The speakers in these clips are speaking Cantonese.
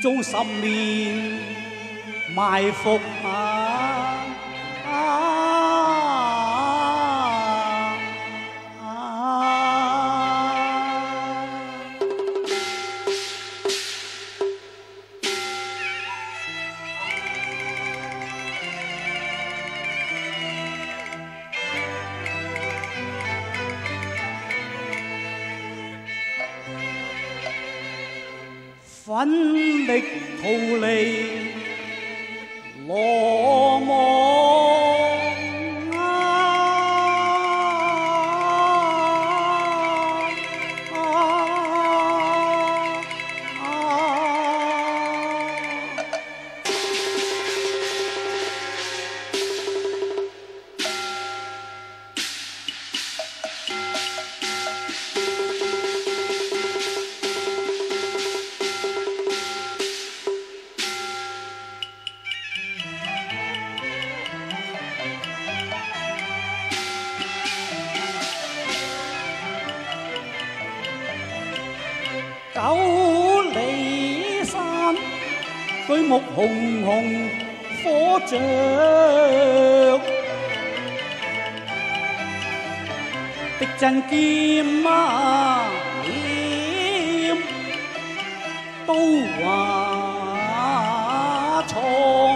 遭十年埋伏奋力逃离羅網九里山，舉目紅紅火著，敵陣劍劍刀創，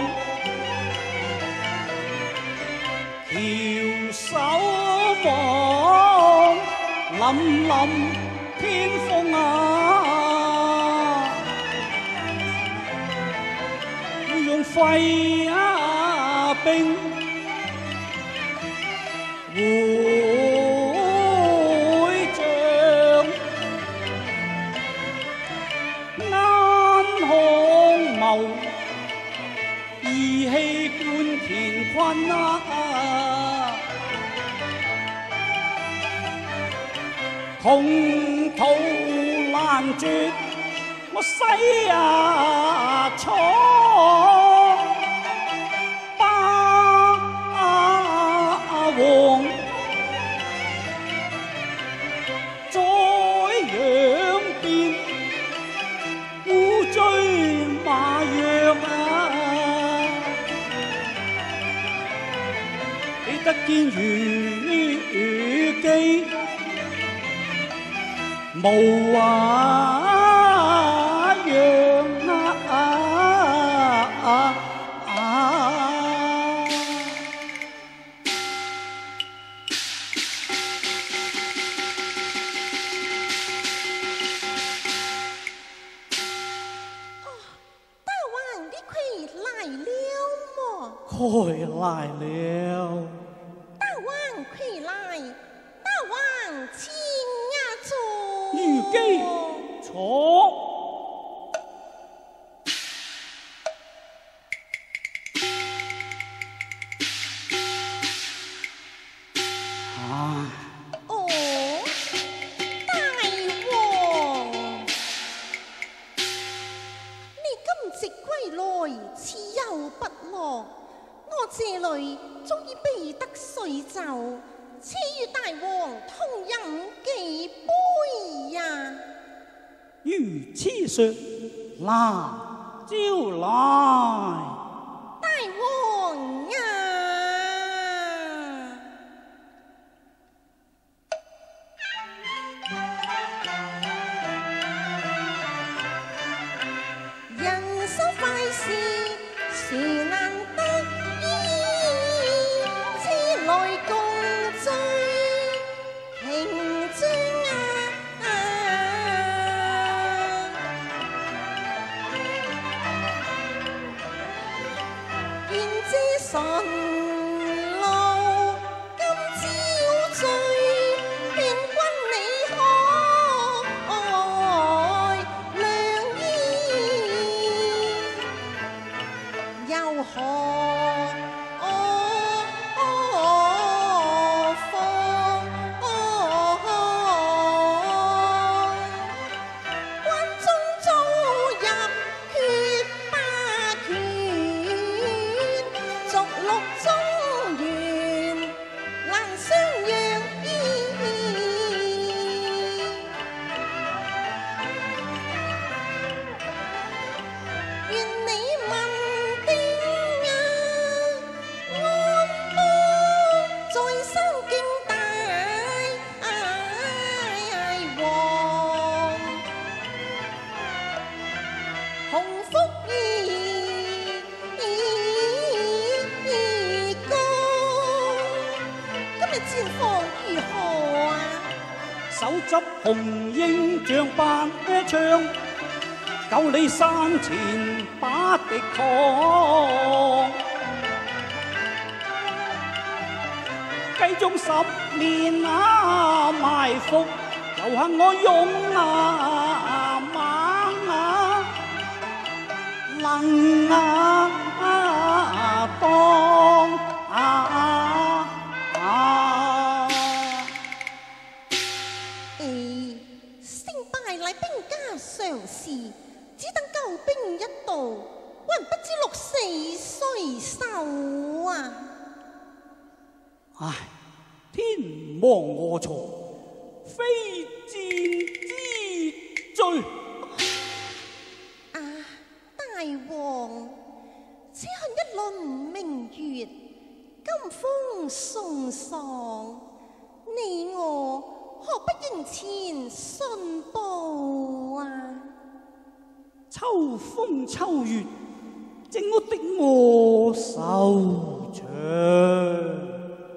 翹首望，凜凜天風用廢兵會將眼看謀，義氣貫乾坤窮途難絕，我西闖。王在兩邊烏騅馬躍記得見虞姬無話讓回來了， 大王回來，大王請坐。 虞姬坐。 哦，大王，你今夕歸來，此有不樂。我這裏終於備得水酒，且與大王同飲幾杯呀！ 如此說，來招來。 大王啊！人生快事是難得。來共醉平章願知順路今朝醉，勸君你可良醫，又可六執紅纓像扮唱，救你山前把敵抗。雞中10年埋伏，猶幸我勇猛能當勝敗乃兵家常事，只等救兵一到，還不知鹿死誰手啊！ 唉，天亡我錯，非戰之罪。 大王，此恨一輪明月，金風送爽，你我何不迎前信報啊？ 秋風秋月，正屋的我手長。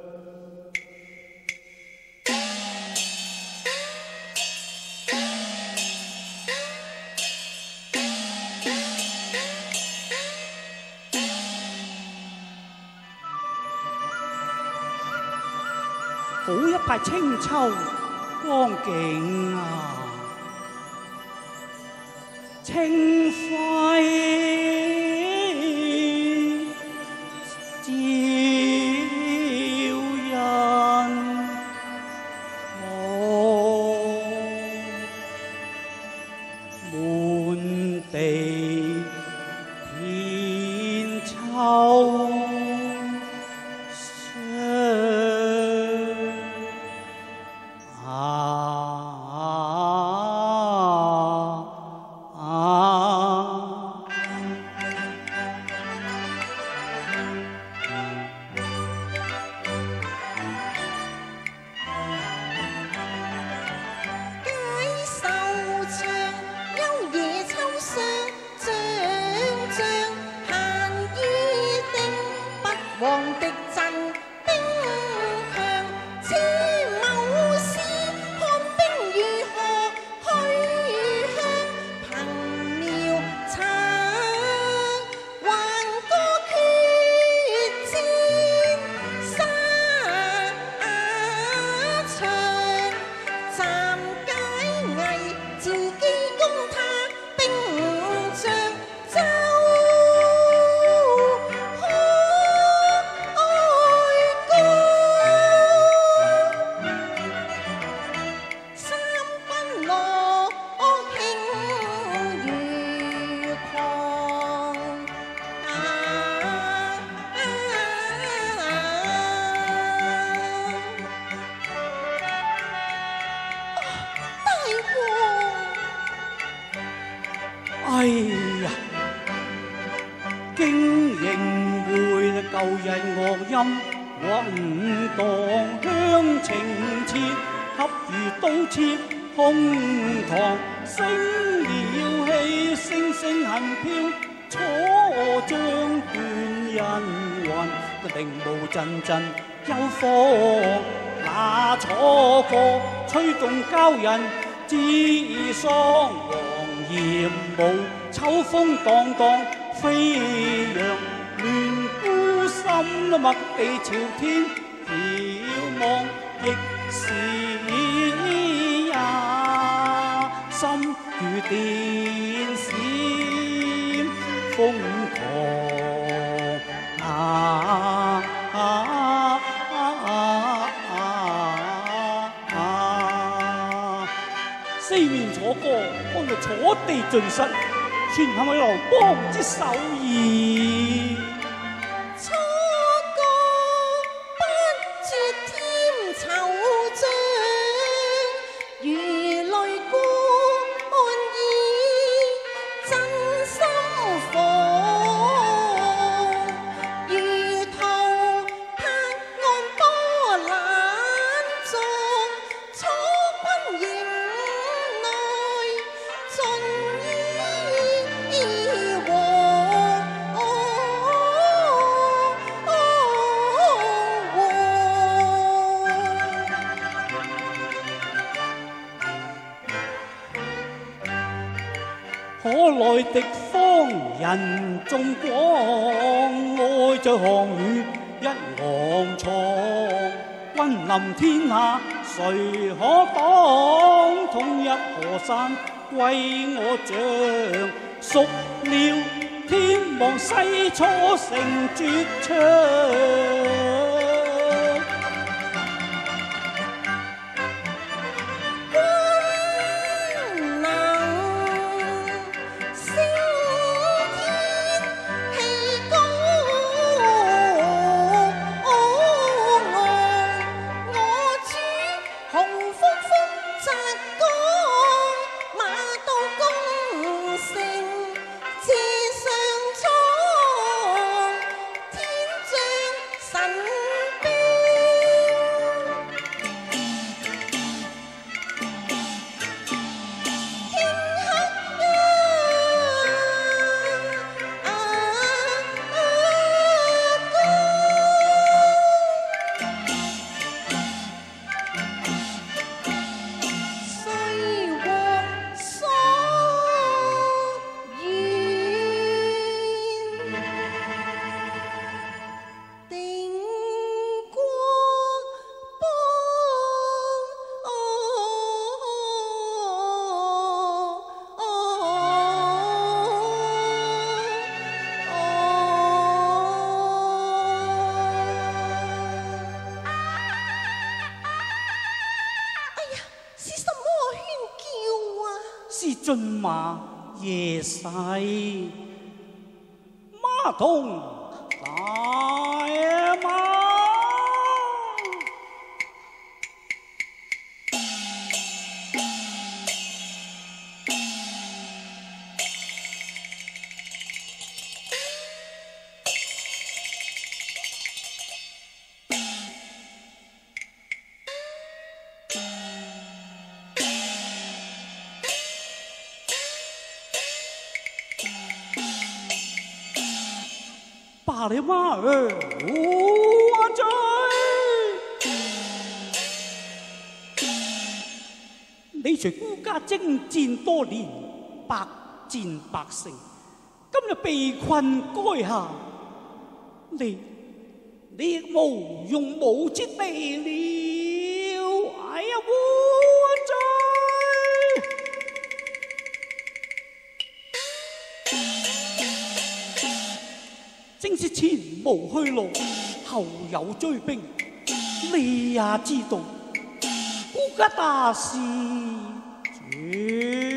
好一派清秋光景啊！清輝照人紅，滿地遍秋。 王敵陣兵強，此某師看兵如何去向？憑苗策橫過決戰沙場，暫解危，自己攻他兵將走。 哎呀，經營會舊日樂音滾蕩鄉情切，恰如刀切胸膛，聲了氣聲聲恨飄，楚將斷人魂，定無陣陣憂慌。那楚歌吹動交人自喪。艷舞，秋風蕩蕩飛揚，亂孤心默地朝天遙望，亦是也心如電閃瘋狂四面楚歌，看到楚地盡失，全係咪劉邦之手意？ 楚歌不絕添惆悵，如淚貫耳真心放，如圖拍岸波瀾中，楚軍營盡依和。 可來敵方人眾廣，愛在項羽一昂藏。君臨天下誰可擋？統一河山歸我掌。孰料天亡西楚成絕唱。是駿馬夜逝，馬童大馬。罢了馬兒無罪，你隨孤家征戰多年，百戰百勝，今日被困垓下，你亦無用武之地了。哎呀，無罪！正是前無去路，後有追兵。你也知道，孤家大事絕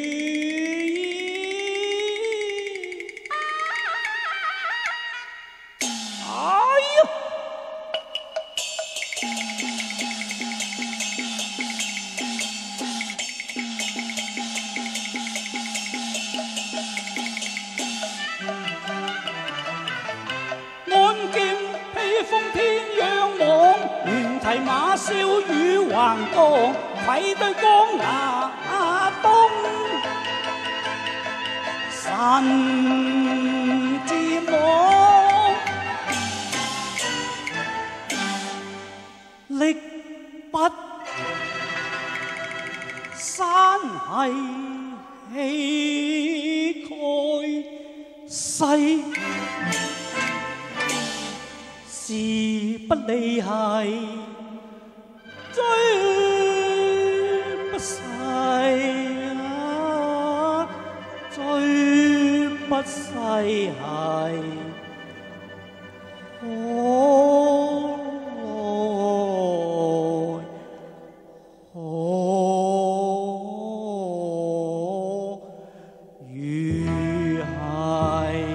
馬燒雨橫江，愧對江牙東。神之網，力不山系氣蓋世，時不利係。追不逝啊，追不逝係可來如係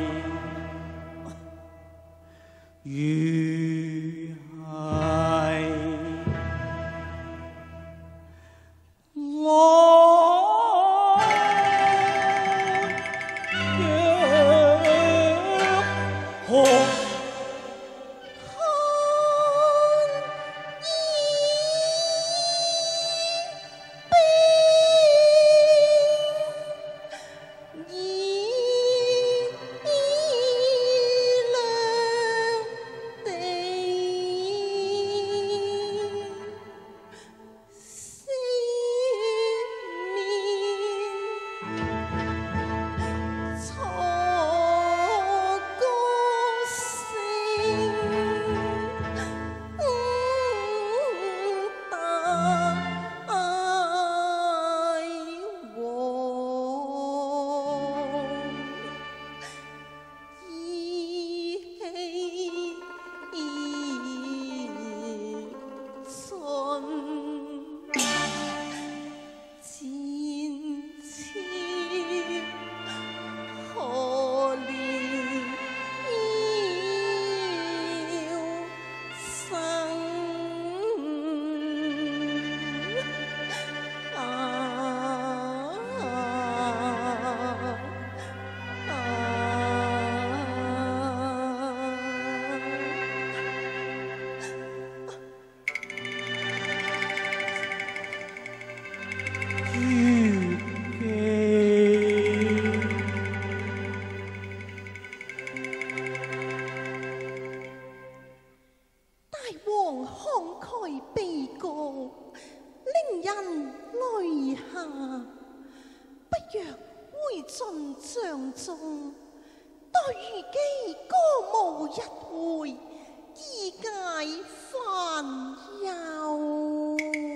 於盡帳中，待如姬歌舞一回，以解煩憂。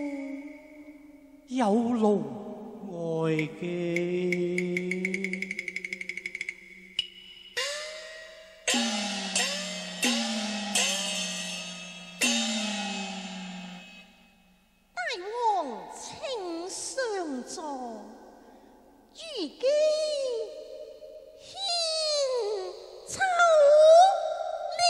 有勞外記。 如姬獻醜了。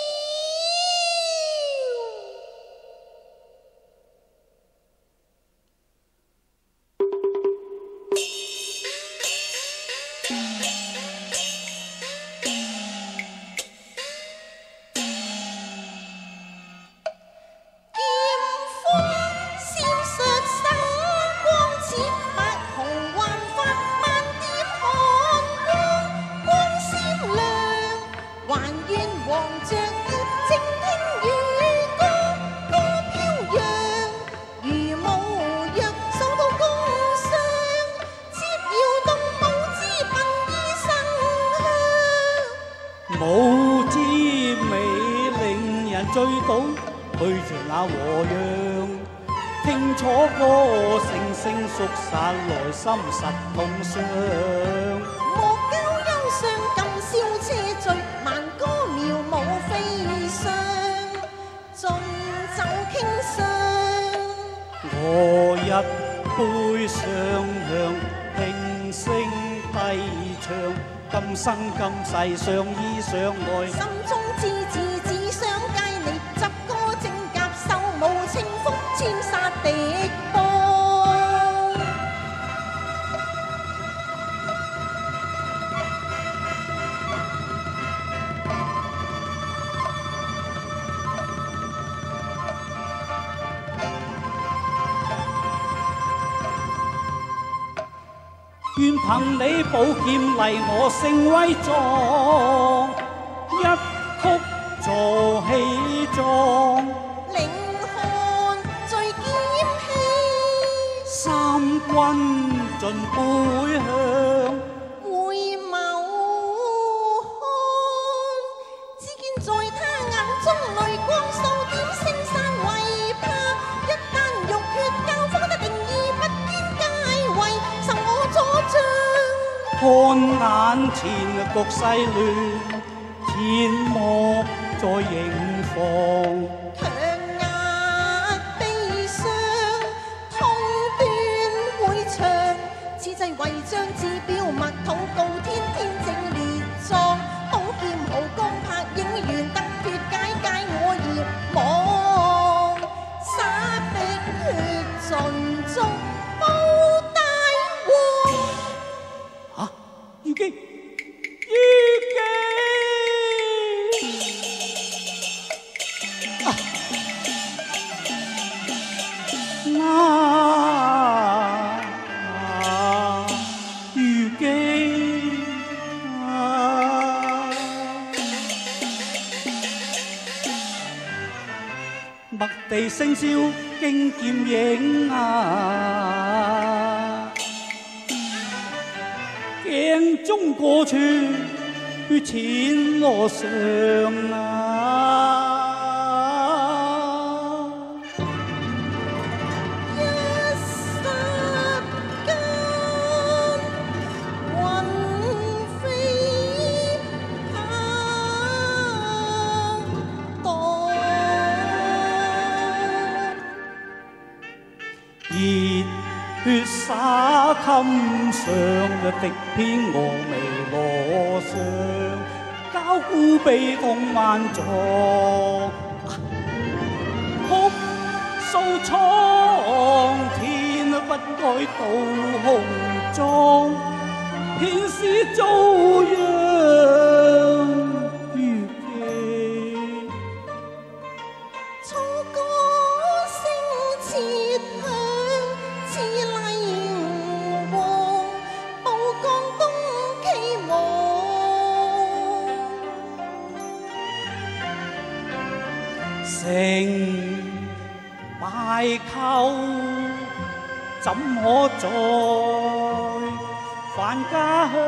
舞之美令人醉倒，去着那和樣，聽楚歌聲聲肅殺，內心實痛傷。 莫教憂傷，今宵車醉，慢歌妙舞飛上，盡酒傾相。 我一杯雙向，輕聲低唱。今生今世相依相愛， 心中只想佳你，執歌正夾手舞清風，千殺敵幫。 願憑你寶劍嚟我勝威壯，一曲助氣壯。 凌寒聚劍氣， 三軍盡背向。 回眸看，只見在他眼中淚光數點，青山為怕。一旦浴血交鋒的定義不見界位，受我阻障。 看眼前局勢亂，切莫再認防。 強壓悲傷，痛斷會場。此際為將至標默禱告天，天正烈壯。寶劍豪光拍影完，得血解界我業網。灑碧血盡足報大王。 啊！如姬，如姬！如姬麥地聲簫驚劍影鏡中過處血濺羅上血灑襟上嘅滴偏峨眉羅上，交孤悲痛萬狀，哭訴蒼天不該到紅妝，偏是遭殃。成敗寇怎可在？ 返家鄉，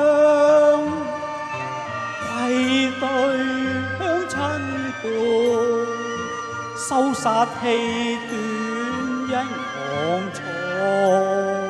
愧對鄉親故，收殺氣短因狂錯。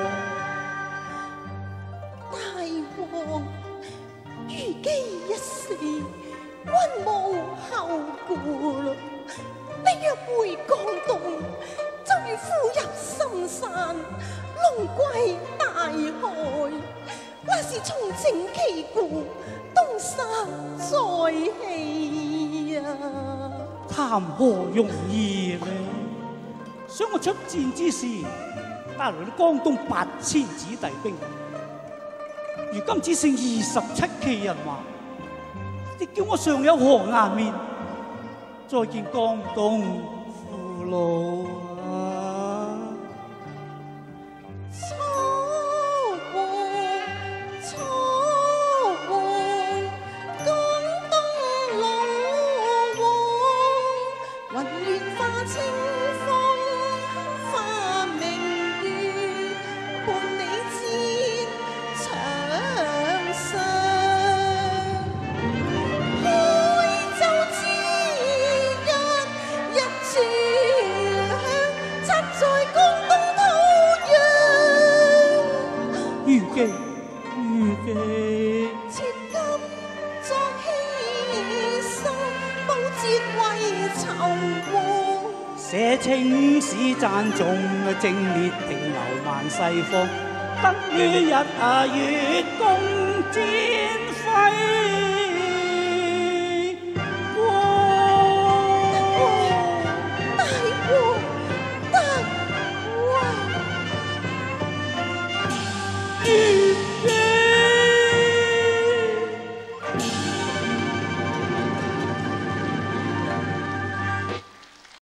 大王，如姬一死，君無後顧啦。你若回江東，就如虎入深山，龍歸大海。那是重整旗鼓，東山再起啊！ 談何容易呢？想我出戰之時，帶來咗江東8000子弟兵，如今只剩27騎人馬，你叫我尚有何顏面再見江東父老啊？ 切金作犧牲，報捷為仇王。 寫青史讚頌，正烈定流萬世風，得於一月共戰輝。